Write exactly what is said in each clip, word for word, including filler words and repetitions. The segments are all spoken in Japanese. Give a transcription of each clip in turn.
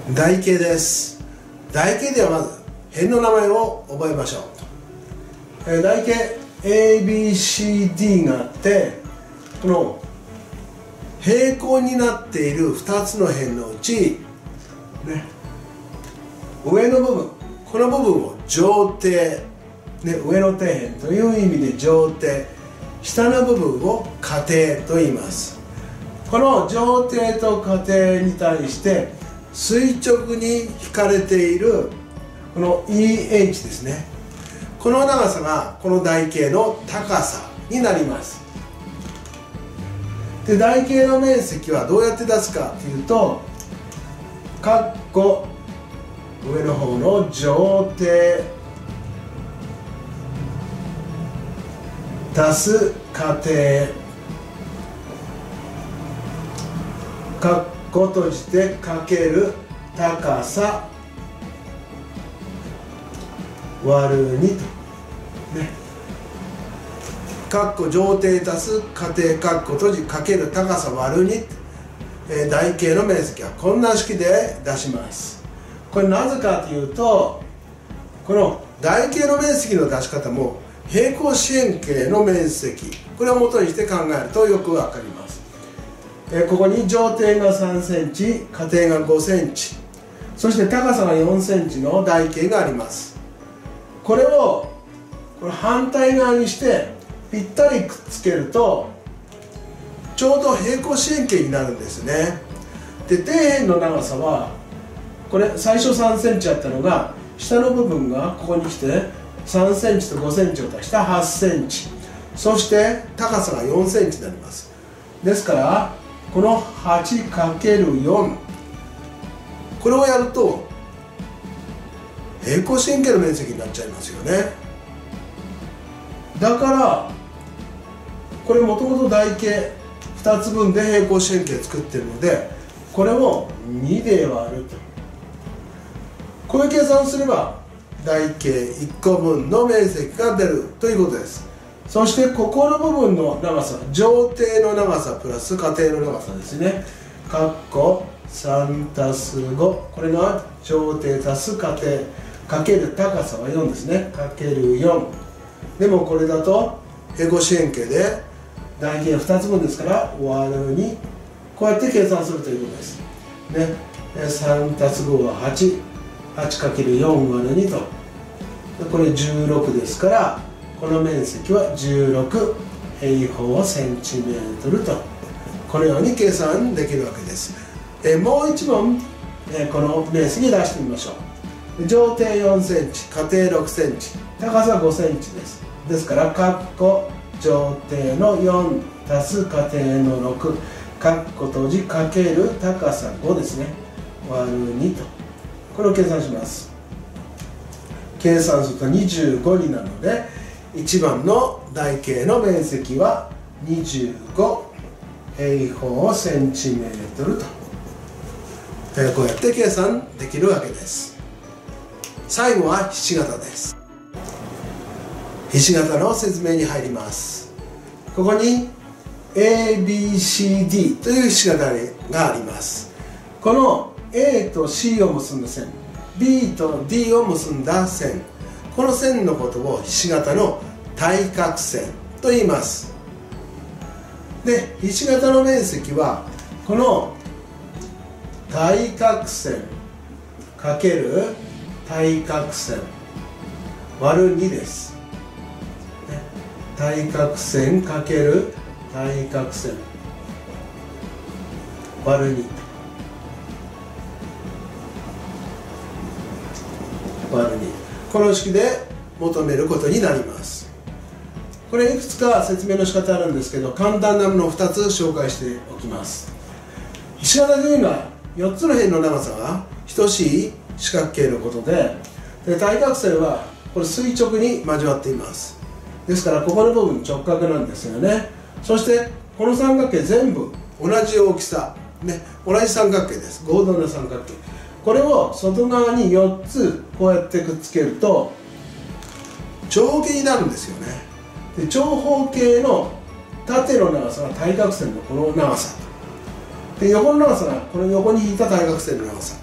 台形です。台形ではまず辺の名前を覚えましょう。えー、台形 エービーシーディー があって、この平行になっているふたつの辺のうち、ね、上の部分、この部分を上底、ね、上の底辺という意味で上底、下の部分を下底と言います。この上底と下底に対して垂直に引かれているこの イーエイチ ですね。この長さがこの台形の高さになります。で、台形の面積はどうやって出すかというと、括弧上の方の上底足す下底括弧閉じてかける高さ割るにと、ね、括弧上底足す下底括弧閉じかける高さ割るに、えー、台形の面積はこんな式で出します。これなぜかというと、この台形の面積の出し方も平行四辺形の面積、これを元にして考えるとよくわかります。えー、ここに上底がさんセンチ、下底がごセンチ、そして高さがよんセンチの台形があります。これをこれ反対側にしてぴったりくっつけるとちょうど平行四辺形になるんですね。で、底辺の長さはこれ最初さんセンチあったのが、下の部分がここに来てさんセンチとごセンチを足したはちセンチ、そして高さがよんセンチになります。ですからこの はちかけるよん、 これをやると平行四辺形の面積になっちゃいますよね。だからこれもともと台形ふたつぶんで平行四辺形作ってるので、これをにで割ると、こういう計算をすれば台形いっこぶんの面積が出るということです。そしてここの部分の長さ、上底の長さプラス下底の長さですね。括弧さんたすご、これが上底足す下底かける高さはよんですね。かけるよん。でもこれだと平行四辺形で台形ふたつぶんですから割るに、こうやって計算するということですね。さんたすごははち、はちかけるよん割るにと、これじゅうろくですから、この面積はじゅうろく平方センチメートルと、このように計算できるわけです。えもういち問、えこの面積出してみましょう。上底よんセンチ、下底ろくセンチ、高さごセンチです。ですから括弧上底のよん足す下底のろく括弧閉じかける高さごですね、割るにと、これを計算します。計算するとにじゅうごになるので、いちばんの台形の面積はにじゅうご平方センチメートルと、えこうやって計算できるわけです。最後はひし形です。ひし形の説明に入ります。ここに エービーシーディー というひし形があります。この A と C を結んだ線、 B と D を結んだ線、この線のことをひし形の対角線と言います。で、ひし形の面積はこの対角線かける対角線割るにです。対角線かける対角線割るに、割るに、この式で求めることになります。これいくつか説明の仕方あるんですけど、簡単なものをふたつ紹介しておきます。ひし形というのはよっつの辺の長さが等しい四角形のことで、で対角線はこれ垂直に交わっています。ですからここの部分直角なんですよね。そしてこの三角形全部同じ大きさ、ね、同じ三角形です。合同な三角形、これを外側によっつこうやってくっつけると長方形になるんですよね。で長方形の縦の長さが対角線のこの長さで、横の長さがこの横に引いた対角線の長さ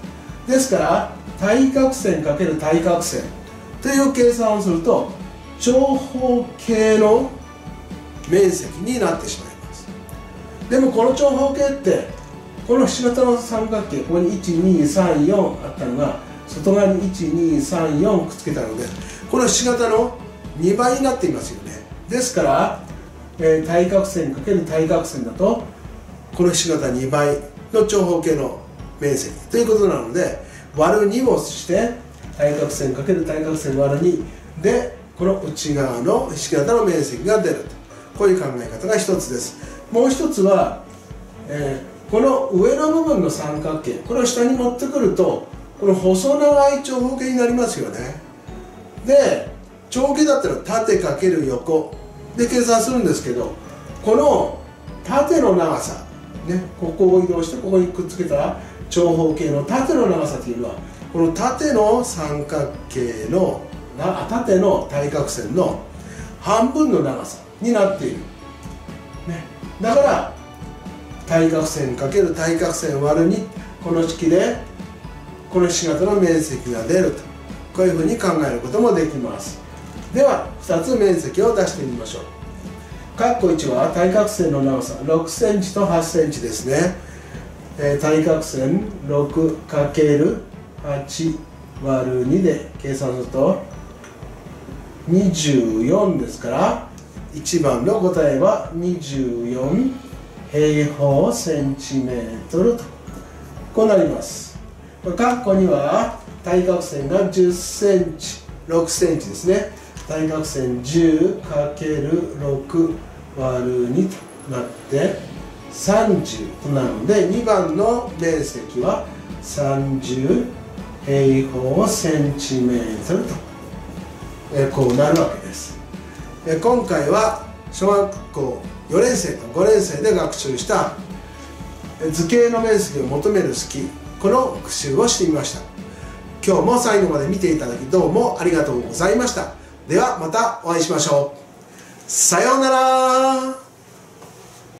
ですから対角線×対角線という計算をすると長方形の面積になってしまいます。でもこの長方形ってこのひし形の三角形、ここにいちにさんよんあったのが外側にいちにさんよんくっつけたので、このひし形のにばいになっていますよね。ですから、えー、対角線×対角線だとこのひし形にばいの長方形の面積ということなので、割るにをして対角線×対角線割るにでこの内側のひし形の面積が出ると、こういう考え方が一つです。もう一つは、えー、この上の部分の三角形、これを下に持ってくるとこの細長い長方形になりますよね。で長方形だったら縦×横で計算するんですけど、この縦の長さ、ね、ここを移動してここにくっつけた長方形の縦の長さというのはこの縦の三角形の縦の対角線の半分の長さになっている、ね、だから対角線×対角線割るに、この式でこのひし形の面積が出ると、こういうふうに考えることもできます。ではふたつ面積を出してみましょう。括弧いちは対角線の長さろくセンチとはちセンチですね。えー、対角線 ろくかけるはち 割るにで計算するとにじゅうよんですから、いちばんの答えはにじゅうよん平方センチメートルとこうなります。括弧には対角線がじゅっセンチろくセンチですね。対角線 じゅうかけるろく 割るにとなってさんじゅうとなるので、にばんの面積はさんじゅう平方センチメートルと、えこうなるわけです。え今回は小学校よねん生とごねん生で学習した図形の面積を求める式、この復習をしてみました。今日も最後まで見ていただきどうもありがとうございました。ではまたお会いしましょう。さようなら。